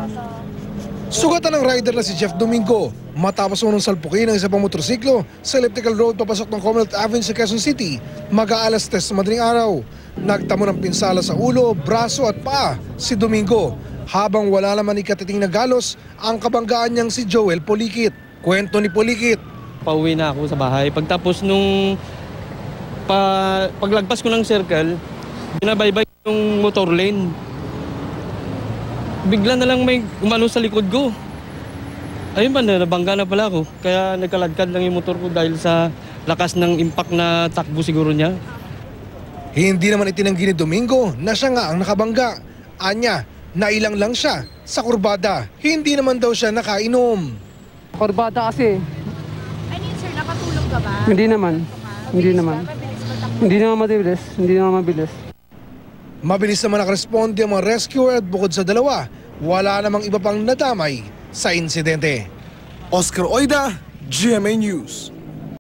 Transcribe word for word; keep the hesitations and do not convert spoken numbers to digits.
Sugatan ng rider na si Jeff Domingo matapos unang salpukin ng isa pang motorsiklo sa Elliptical Road papasok ng Commonwealth Avenue sa Quezon City mag-aalas tres na madaling araw. Nagtamo ng pinsala sa ulo, braso at paa si Domingo habang wala naman ikatiting na galos ang kabanggaan niyang si Joel Polikit. Kwento ni Polikit. Pauwi na ako sa bahay. Pagtapos nung pa, paglagpas ko ng circle, binabaybay yung motor lane. Bigla na lang may umano sa likod ko. Ayun ba, nabangga na pala ako. Kaya nagkaladkad lang yung motor ko dahil sa lakas ng impact na takbo siguro niya. Hindi naman itinanggi ni Domingo na siya nga ang nakabangga. Anya, nailang lang siya sa kurbada. Hindi naman daw siya nakainom. Kurbada kasi. Ano yun, sir? Nakatulog ka ba? Hindi naman. Hindi Mabilis naman. ba? Mabilis ba takbo? Hindi naman mabilis. Hindi naman mabilis. Mabilis naman nakaresponde ang mga rescuer at bukod sa dalawa, wala namang iba pang nadamay sa insidente. Oscar Oida, G M A News.